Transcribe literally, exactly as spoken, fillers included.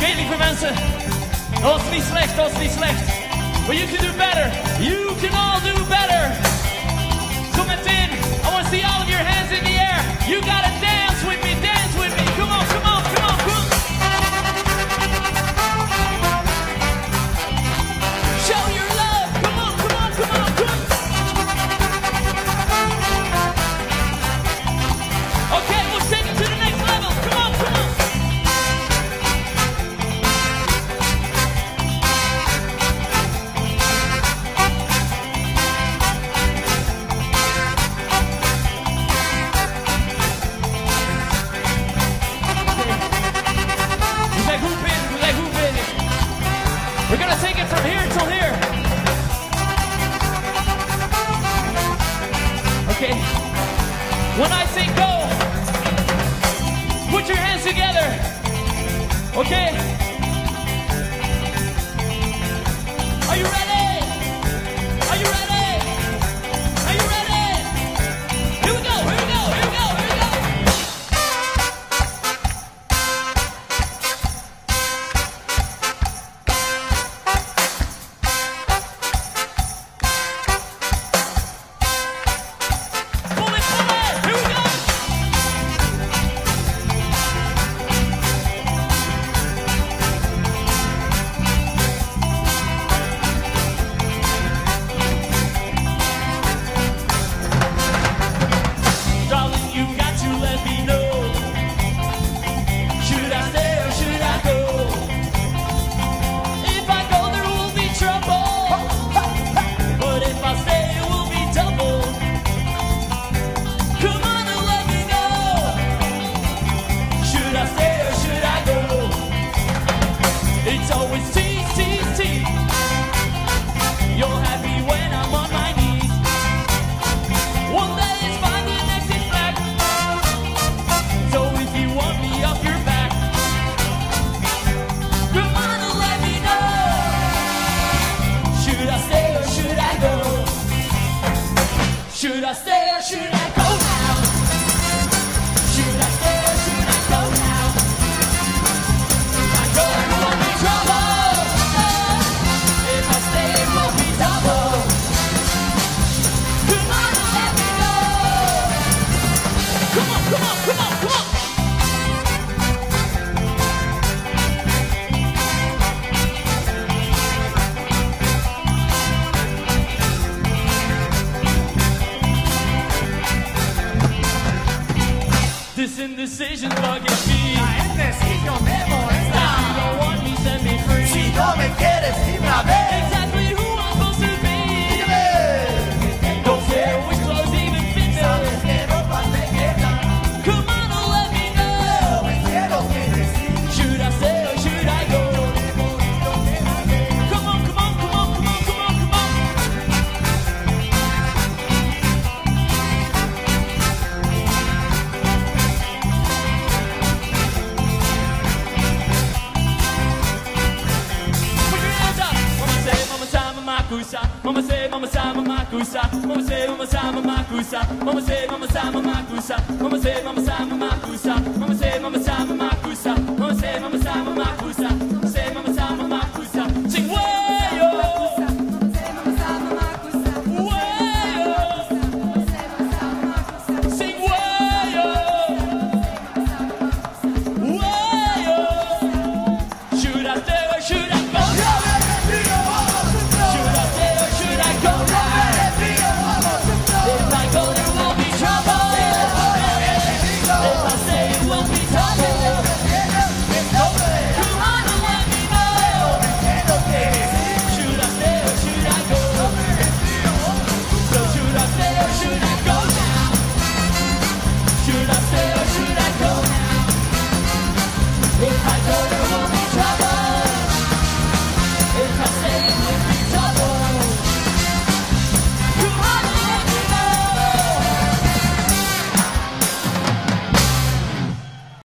weet lieve mensen, dat was niet slecht, dat was niet slecht. But you can do better. You can all do better. So meteen, I want to see all of your hands in the air. You gotta dance with me, dance with me. Come on, come on, come on, come on. Show your love. Come on, come on, come on, come on. Okay, we'll take it to the next level. Come on, come on. We're gonna take it from here till here. Okay. When I say go, put your hands together. Okay. Are you ready? Are you ready? Are you ready? Here we go, here we go, here we go, here we go. Should I stay or should I go now? Should I stay or should I go now? If I go, it won't be trouble. If I stay, it won't be double. Come on and let me go. Come on, come on, come on, come on. This indecision bugging me. La indecision me molesta. If you don't want me, set me free. Si no me quieres, dime a ver. Exactly who I'm supposed to be. Dígame. Don't care which clothes even fit me. Sabes que ropa te queda. Come on and let me know. Me quiero que decir. Should I stay or should I go? Come on, come on, come on, come on, come on, come on. Mama say, mama say, mama kusa. Mama say, mama say, mama kusa. Mama say, mama say, mama kusa. Mama say, mama say, mama kusa. Mama say, mama say, mama kusa. Mama say, mama say, mama kusa. Mama say, mama say, mama kusa. Sing way yo. Sing way yo. Way yo. Should I stay or should I go? If I